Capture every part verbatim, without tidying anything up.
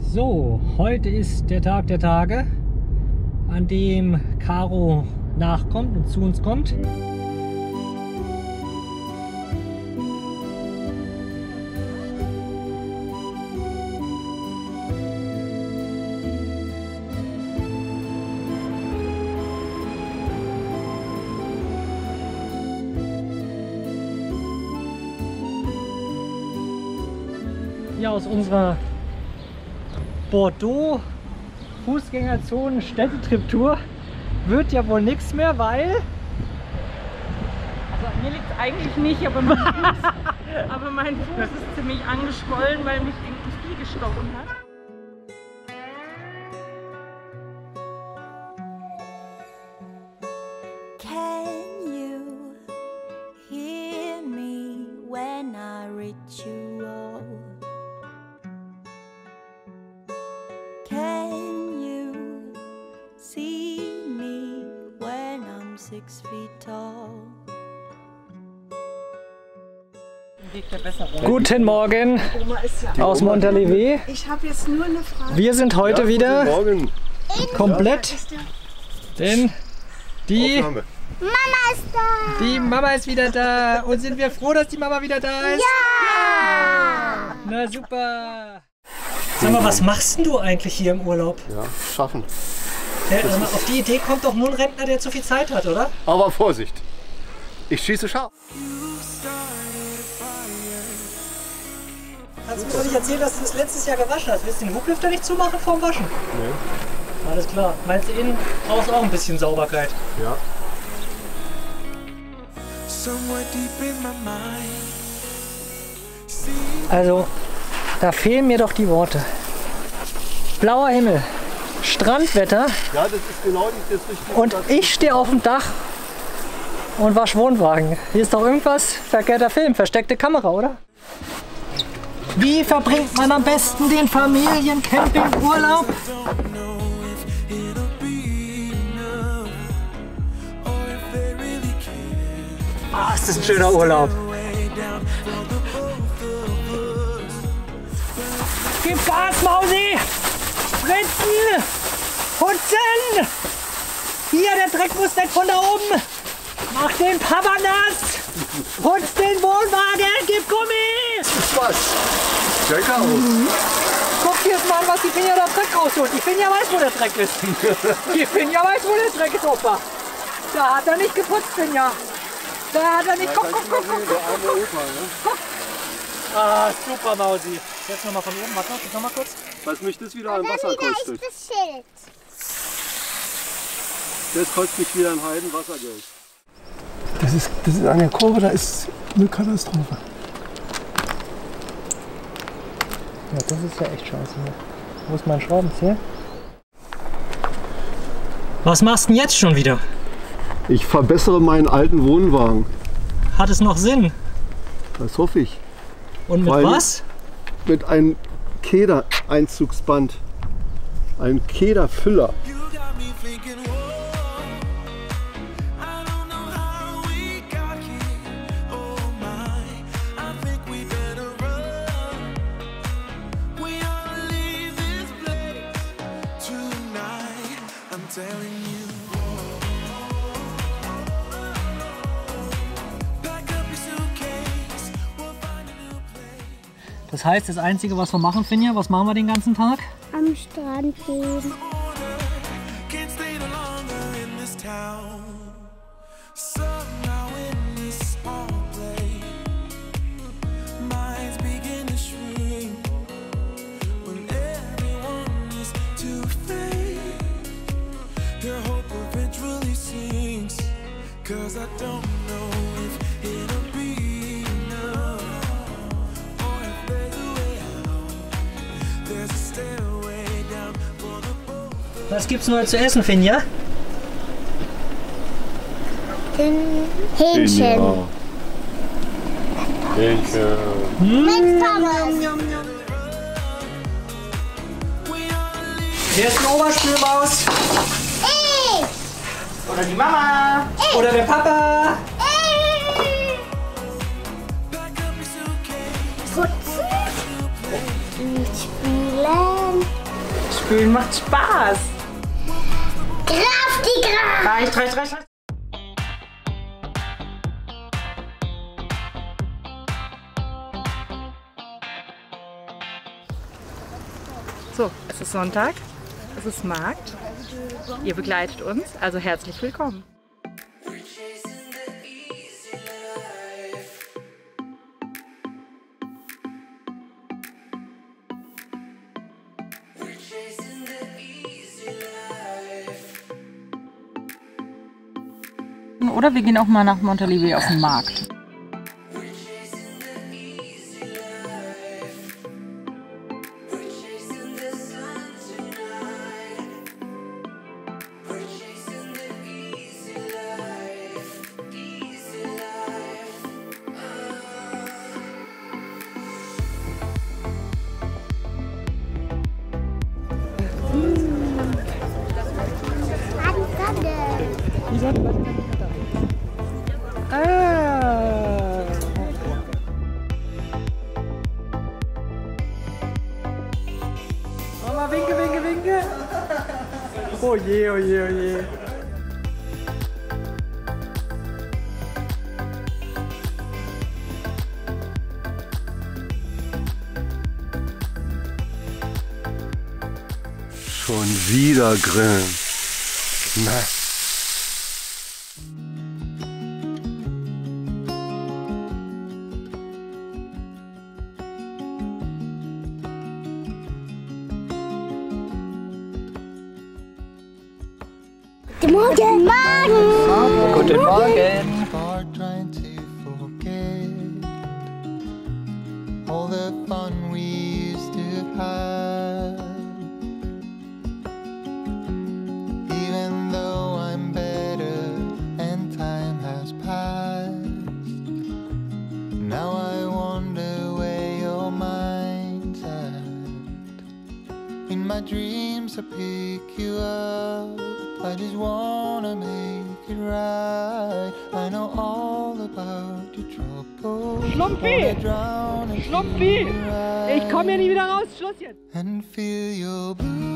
So, heute ist der Tag der Tage, an dem Caro nachkommt und zu uns kommt. Ja, aus unserer Bordeaux Fußgängerzonen Städtetrip-Tour wird ja wohl nichts mehr, weil... Also an mir liegt es eigentlich nicht, aber mein, Fuß, aber mein Fuß ist ziemlich angeschwollen, weil mich irgendein Vieh gestochen hat. Can you hear me when I reach you all? Can you see me when I'm six feet tall? Guten Morgen aus Montalivet. Ich habe jetzt nur eine Frage. Wir sind heute Ja, wieder Morgen. komplett, denn die, Mama ist da! die Mama ist wieder da. Und sind wir froh, dass die Mama wieder da ist? Ja! Na super. Sag mal, was machst denn du eigentlich hier im Urlaub? Ja, schaffen. Der, also auf die Idee kommt doch nur ein Rentner, der zu viel Zeit hat, oder? Aber Vorsicht, ich schieße scharf. Kannst du mir doch nicht erzählen, dass du das letztes Jahr gewaschen hast? Willst du den Hublüfter nicht zumachen vorm Waschen? Nee. Alles klar. Meinst du, innen brauchst du auch ein bisschen Sauberkeit? Ja. Also, da fehlen mir doch die Worte. Blauer Himmel, Strandwetter Ja, das ist genau die, das Richtige. und ich stehe auf dem Dach und wasch Wohnwagen. Hier ist doch irgendwas verkehrter Film, versteckte Kamera, oder? Wie verbringt man am besten den Familiencampingurlaub? Ah, ist das ein schöner Urlaub. Gib Gas, Mausi! Spritzen! Putzen! Hier, der Dreck muss weg von da oben! Mach den Papa nass! Putz den Wohnwagen! Gib Gummi! Was? Check aus. Mhm. Guck dir jetzt mal an, was die Finja da Dreck rausholt. Die Finja weiß, wo der Dreck ist. Die Finja weiß, wo der Dreck ist, Opa. Da hat er nicht geputzt, Finja. Da hat er nicht... Guck, guck, guck, guck, guck, guck. Ah, super, Mausi. Jetzt nochmal von oben. Warte, noch mal kurz. Was mich das wieder an Dann Wasser wieder kostet. ist das Schild. Das kostet mich wieder ein Heiden Wassergeld. Das ist, das ist an der Kurve, da ist eine Katastrophe. Ja, das ist ja echt scheiße hier. Wo ist mein Schraubenzieher? Was machst du denn jetzt schon wieder? Ich verbessere meinen alten Wohnwagen. Hat es noch Sinn? Das hoffe ich. Und mit Weil- was? Mit einem Keder-Einzugsband. Ein Kederfüller. Das heißt, das Einzige, was wir machen, Finja, was machen wir den ganzen Tag? Am Strand gehen. Was gibt's noch zu essen, Finja? Hähnchen. Hähnchen. Mit Pommes. Wer ist die Oberspülmaus? Ich. Oder die Mama? Oder der Papa? Ich. Putzen. Und spielen. spülen macht Spaß. Graf die Graf! Reicht, reicht, reicht, reicht. So, es ist Sonntag, es ist Markt. Ihr begleitet uns, also herzlich willkommen. Oder wir gehen auch mal nach Montalivet auf den Markt. Ah. Mama, winke, winke, winke. Oh je, oh je, oh je. Schon wieder grillen. Na. Guten Morgen! Morgen! Guten Morgen! Start trying to forget all the fun we used to have. Even though I'm better and time has passed, now I wonder where your mind's at. In my dreams I pick you up, I just wanna make it right. I know all about your trouble. Schlumpfi! Schlumpfi! Ich komme hier nie wieder raus. Schluss jetzt! And feel your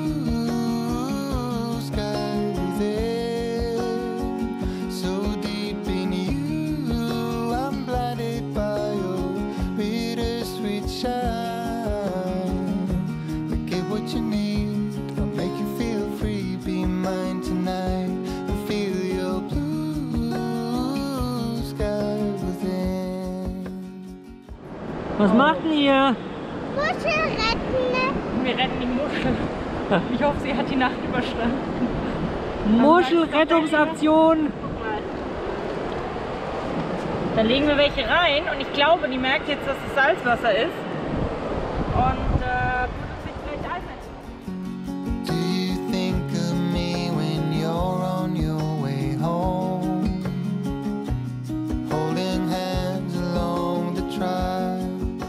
blue sky within. So deep in you, I'm blinded by your bittersweet shine. But get what you need, I'll make you feel free. Be mine tonight and feel your blue sky within. Was macht denn ihr? Muschel retten! Wir retten die Muschel. Ich hoffe, sie hat die Nacht überstanden. Muschelrettungsaktion! Dann legen wir welche rein und ich glaube, die merkt jetzt, dass es Salzwasser ist. Und äh, tut uns nicht vielleicht einsetzen. Do you think of me when you're on your way home? Holding hands along the tracks.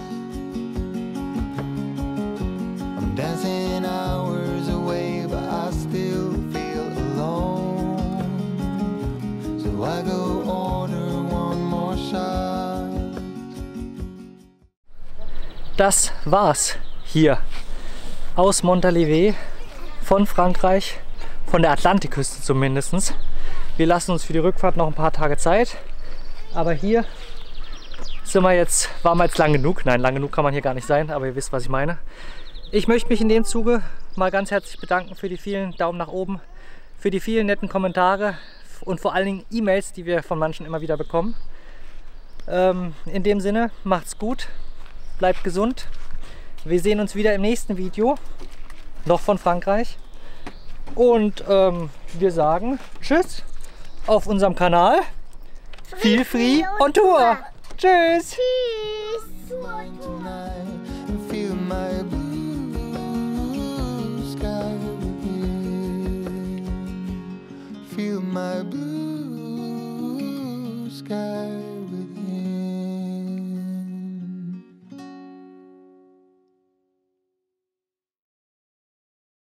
I'm dancing hours away, but I still feel alone. So I go order one more shot. Das war's hier aus Montalivet, von Frankreich, von der Atlantikküste zumindest. Wir lassen uns für die Rückfahrt noch ein paar Tage Zeit, aber hier sind wir jetzt, waren wir jetzt lang genug. Nein, lang genug kann man hier gar nicht sein, aber ihr wisst, was ich meine. Ich möchte mich in dem Zuge mal ganz herzlich bedanken für die vielen Daumen nach oben, für die vielen netten Kommentare und vor allen Dingen E-Mails, die wir von manchen immer wieder bekommen. Ähm, in dem Sinne, macht's gut, bleibt gesund. Wir sehen uns wieder im nächsten Video, noch von Frankreich. Und ähm, wir sagen Tschüss auf unserem Kanal. Feel Free on Tour. Tschüss. Tschüss.